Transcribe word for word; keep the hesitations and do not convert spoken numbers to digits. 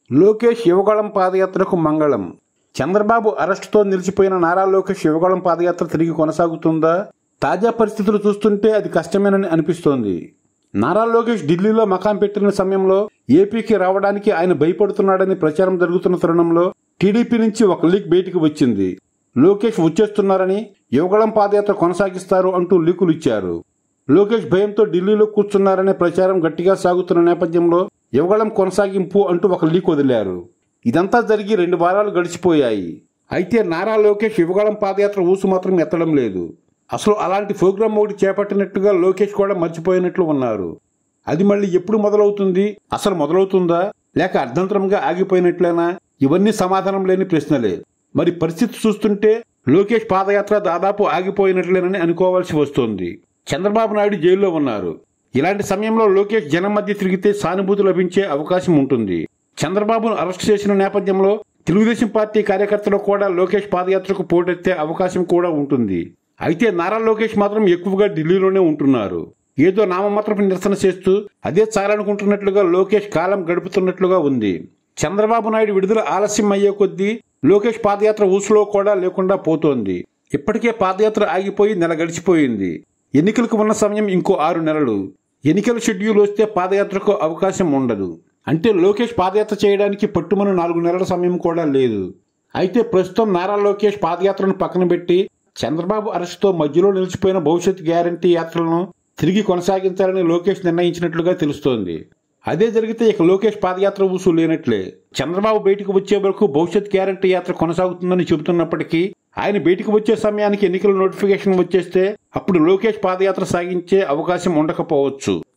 లోకేష్ యువగళం పాదయాత్రకు మంగళం. చంద్రబాబు అరెస్టుతో నిలిచిపోయిన నారా లోకేష్ యువగళం పాదయాత్ర తిరిగి కొనసాగుతుందా? తాజా పరిస్థితులు చూస్తుంటే అది కష్టమేనని అనిపిస్తోంది. నారా లోకేష్ ఢిల్లీలో మకాం పెట్టిన సమయంలో ఏపీకి రావడానికి ఆయన భయపడుతున్నాడని ప్రచారం జరుగుతున్న తరుణంలో టీడీపీ నుంచి ఒక లీక్ బయటికి వచ్చింది. లోకేష్ వచ్చేస్తున్నారని, యువగళం పాదయాత్ర కొనసాగిస్తారు అంటూ లీకులు ఇచ్చారు. లోకేష్ భయంతో ఢిల్లీలో కూర్చున్నారనే ప్రచారం గట్టిగా సాగుతున్న నేపథ్యంలో యువగళం కొనసాగింపు అంటూ ఒక లీక్ వదిలారు. ఇదంతా జరిగి రెండు వారాలు గడిచిపోయాయి. అయితే నారా లోకేష్ యువగళం పాదయాత్ర ఊసు మాత్రం ఎత్తడం లేదు. అసలు అలాంటి ప్రోగ్రాం ఒకటి చేపట్టినట్టుగా లోకేష్ కూడా మర్చిపోయినట్లు ఉన్నారు. అది మళ్ళీ ఎప్పుడు మొదలవుతుంది? అసలు మొదలవుతుందా లేక అర్ధంతరంగా ఆగిపోయినట్లేనా? ఇవన్నీ సమాధానం లేని ప్రశ్నలే. మరి పరిస్థితి చూస్తుంటే లోకేష్ పాదయాత్ర దాదాపు ఆగిపోయినట్లేనని అనుకోవాల్సి వస్తోంది. చంద్రబాబు నాయుడు జైల్లో ఉన్నారు. ఇలాంటి సమయంలో లోకేష్ జనం మధ్య తిరిగితే సానుభూతి లభించే అవకాశం ఉంటుంది. చంద్రబాబును అరెస్ట్ చేసిన నేపథ్యంలో తెలుగుదేశం పార్టీ కార్యకర్తలు కూడా లోకేష్ పాదయాత్రకు పోటెత్తే అవకాశం కూడా ఉంటుంది. అయితే నారా లోకేష్ మాత్రం ఎక్కువగా ఢిల్లీలోనే ఉంటున్నారు. ఏదో నామమాత్రపు నిరసన చేస్తూ అదే చాలనుకుంటున్నట్లుగా లోకేష్ కాలం గడుపుతున్నట్లుగా ఉంది. చంద్రబాబు నాయుడు విడుదల ఆలస్యం అయ్యే కొద్దీ లోకేష్ పాదయాత్ర ఊసులో కూడా లేకుండా పోతోంది. ఇప్పటికే పాదయాత్ర ఆగిపోయి నెల గడిచిపోయింది. ఎన్నికలకు ఉన్న సమయం ఇంకో ఆరు నెలలు. ఎన్నికల షెడ్యూల్ వస్తే పాదయాత్రకు అవకాశం ఉండదు. అంటే లోకేష్ పాదయాత్ర చేయడానికి పట్టుమని నాలుగు నెలల సమయం కూడా లేదు. అయితే ప్రస్తుతం నారా లోకేష్ పాదయాత్రను పక్కన పెట్టి చంద్రబాబు అరెస్టుతో మధ్యలో నిలిచిపోయిన భవిష్యత్ గ్యారంటీ యాత్రలను తిరిగి కొనసాగించాలని లోకేష్ నిర్ణయించినట్లుగా తెలుస్తోంది. అదే జరిగితే ఇక లోకేష్ పాదయాత్ర ఊసు లేనట్లే. చంద్రబాబు బయటకు వచ్చే వరకు భవిష్యత్ గ్యారంటీ యాత్ర కొనసాగుతుందని చెబుతున్నప్పటికీ ఆయన బయటకు వచ్చే సమయానికి ఎన్నికల నోటిఫికేషన్ వచ్చేస్తే అప్పుడు లోకేష్ పాదయాత్ర సాగించే అవకాశం ఉండకపోవచ్చు.